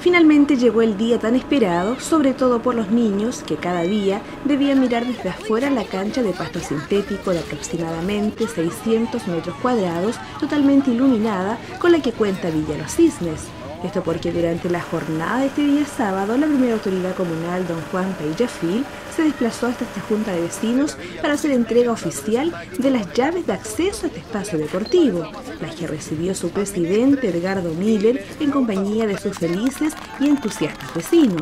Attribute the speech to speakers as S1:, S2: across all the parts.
S1: Finalmente llegó el día tan esperado, sobre todo por los niños que cada día debían mirar desde afuera la cancha de pasto sintético de aproximadamente 600 metros cuadrados, totalmente iluminada, con la que cuenta Villa Los Cisnes. Esto porque durante la jornada de este día sábado, la primera autoridad comunal, don Juan Peillafil, se desplazó hasta esta junta de vecinos para hacer entrega oficial de las llaves de acceso a este espacio deportivo, las que recibió su presidente Edgardo Miller en compañía de sus felices y entusiastas vecinos.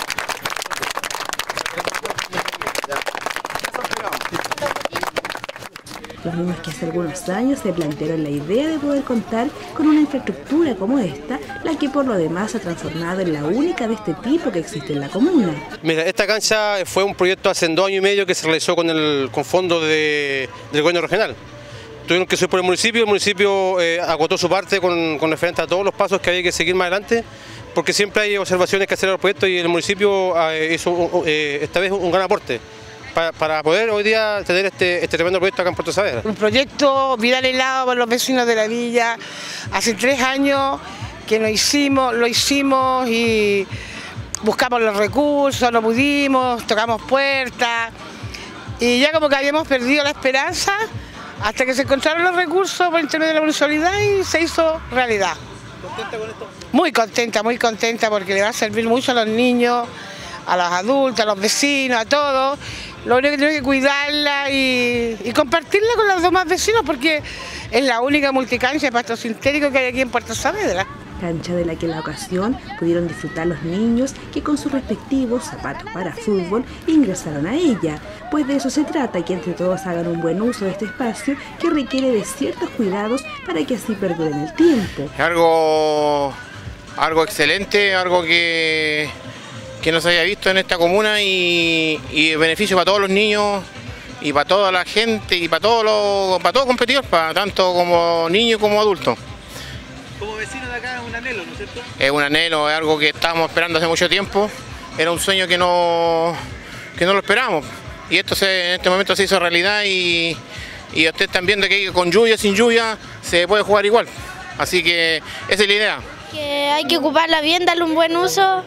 S1: Los mismos que hace algunos años se plantearon la idea de poder contar con una infraestructura como esta, la que por lo demás se ha transformado en la única de este tipo que existe en la comuna.
S2: Mira, esta cancha fue un proyecto hace 2 años y medio que se realizó con fondos del gobierno regional. Tuvieron que subir por el municipio agotó su parte con referente a todos los pasos que había que seguir más adelante, porque siempre hay observaciones que hacer al proyecto y el municipio hizo esta vez un gran aporte para poder hoy día tener este tremendo proyecto acá en Puerto Saavedra.
S3: Un proyecto vida al helado para los vecinos de la villa. Hace 3 años que lo hicimos y buscamos los recursos, no pudimos, tocamos puertas y ya como que habíamos perdido la esperanza hasta que se encontraron los recursos por intermedio de la municipalidad y se hizo realidad.
S2: ¿Contenta con esto?
S3: Muy contenta porque le va a servir mucho a los niños, a los adultos, a los vecinos, a todos. Lo único que tenemos que cuidarla y compartirla con los demás vecinos porque es la única multicancha de pasto sintético que hay aquí en Puerto Saavedra.
S1: Cancha de la que en la ocasión pudieron disfrutar los niños que con sus respectivos zapatos para fútbol ingresaron a ella. Pues de eso se trata, que entre todos hagan un buen uso de este espacio que requiere de ciertos cuidados para que así perduren el tiempo.
S4: Algo excelente, algo que no se haya visto en esta comuna y beneficio para todos los niños y para toda la gente y para todos los competidores, para tanto como niños como adultos.
S2: Como vecino de acá es un anhelo, ¿no es cierto?
S4: Es un anhelo, es algo que estábamos esperando hace mucho tiempo, era un sueño que no lo esperamos y esto en este momento se hizo realidad y ustedes están viendo que con lluvia, sin lluvia, se puede jugar igual, así que esa es la idea.
S5: Que hay que ocuparla bien, darle un buen uso.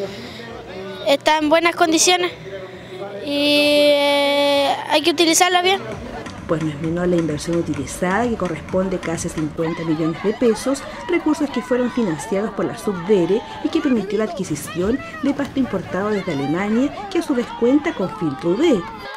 S5: Está en buenas condiciones y hay que utilizarla bien.
S1: Pues no es menor la inversión utilizada, que corresponde a casi 50 millones de pesos, recursos que fueron financiados por la Subdere y que permitió la adquisición de pasto importado desde Alemania, que a su vez cuenta con filtro UV.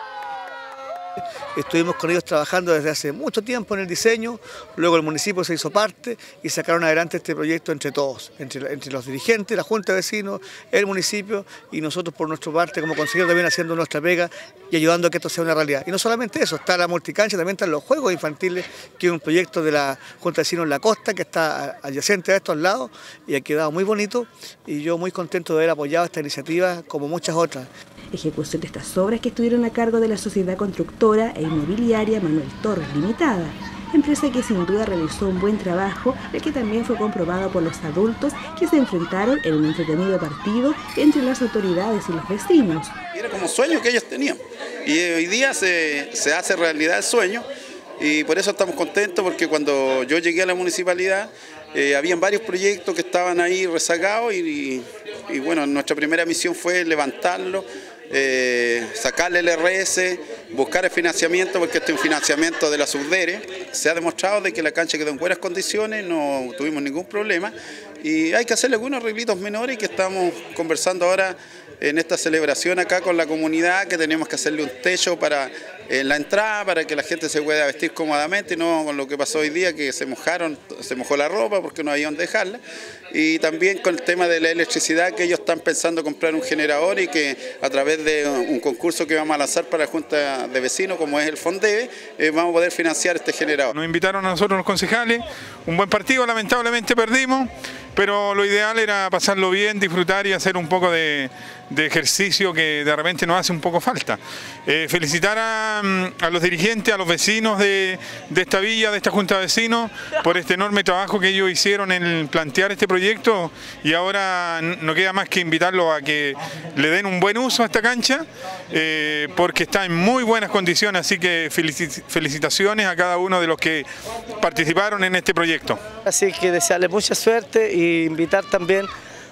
S6: Estuvimos con ellos trabajando desde hace mucho tiempo en el diseño, luego el municipio se hizo parte y sacaron adelante este proyecto entre todos, entre los dirigentes, la Junta de Vecinos, el municipio y nosotros por nuestra parte como consejeros también haciendo nuestra pega y ayudando a que esto sea una realidad. Y no solamente eso, está la multicancha, también están los juegos infantiles, que es un proyecto de la Junta de Vecinos en la costa que está adyacente a estos lados y ha quedado muy bonito y yo muy contento de haber apoyado esta iniciativa como muchas otras.
S1: Ejecución de estas obras que estuvieron a cargo de la sociedad constructora e inmobiliaria Manuel Torres Limitada, empresa que sin duda realizó un buen trabajo, el que también fue comprobado por los adultos que se enfrentaron en un entretenido partido entre las autoridades y los vecinos.
S7: Era como un sueño que ellos tenían y hoy día se hace realidad el sueño y por eso estamos contentos porque cuando yo llegué a la municipalidad habían varios proyectos que estaban ahí rezagados y bueno, nuestra primera misión fue levantarlo, sacarle el RS, buscar el financiamiento, porque este es un financiamiento de la Subdere. Se ha demostrado de que la cancha quedó en buenas condiciones, no tuvimos ningún problema y hay que hacerle algunos arreglitos menores que estamos conversando ahora en esta celebración acá con la comunidad, que tenemos que hacerle un techo en la entrada para que la gente se pueda vestir cómodamente, no con lo que pasó hoy día que se mojó la ropa porque no había dónde dejarla, y también con el tema de la electricidad, que ellos están pensando comprar un generador y que a través de un concurso que vamos a lanzar para la Junta de Vecinos, como es el Fondeve, vamos a poder financiar este generador.
S8: Nos invitaron a nosotros los concejales, un buen partido, lamentablemente perdimos, pero lo ideal era pasarlo bien, disfrutar y hacer un poco de ejercicio que de repente nos hace un poco falta. Felicitar a los dirigentes, a los vecinos de esta villa, de esta Junta de Vecinos, por este enorme trabajo que ellos hicieron en plantear este proyecto y ahora no queda más que invitarlos a que le den un buen uso a esta cancha porque está en muy buenas condiciones, así que felicitaciones a cada uno de los que participaron en este proyecto.
S9: Así que desearles mucha suerte e invitar también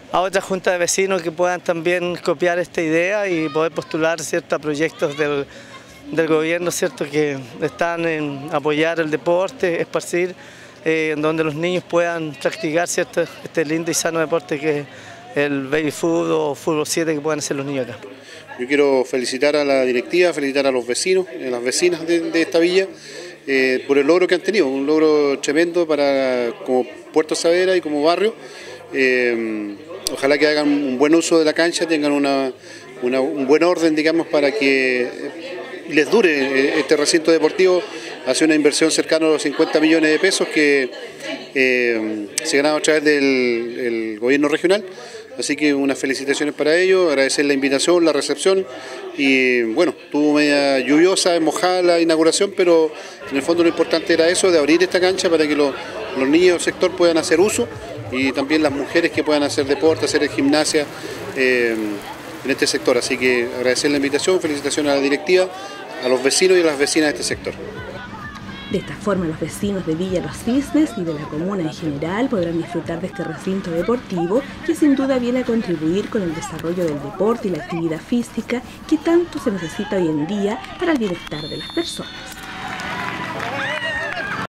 S9: a otras juntas de vecinos que puedan también copiar esta idea y poder postular, ¿cierto?, a proyectos del gobierno, ¿cierto?, que están en apoyar el deporte, esparcir, donde los niños puedan practicar, ¿cierto?, este lindo y sano deporte que es el baby fútbol o fútbol 7 que puedan hacer los niños acá.
S10: Yo quiero felicitar a la directiva, felicitar a los vecinos, a las vecinas de esta villa, por el logro que han tenido, un logro tremendo como Puerto Saavedra y como barrio. Ojalá que hagan un buen uso de la cancha, tengan un buen orden, digamos, para que les dure este recinto deportivo. Hace una inversión cercana a los 50 millones de pesos que se ganaron a través del gobierno regional. Así que unas felicitaciones para ellos, agradecer la invitación, la recepción y bueno, estuvo media lluviosa, mojada la inauguración, pero en el fondo lo importante era eso, de abrir esta cancha para que los niños del sector puedan hacer uso y también las mujeres que puedan hacer deporte, hacer gimnasia en este sector. Así que agradecer la invitación, felicitaciones a la directiva, a los vecinos y a las vecinas de este sector.
S1: De esta forma, los vecinos de Villa Los Cisnes y de la comuna en general podrán disfrutar de este recinto deportivo que sin duda viene a contribuir con el desarrollo del deporte y la actividad física que tanto se necesita hoy en día para el bienestar de las personas.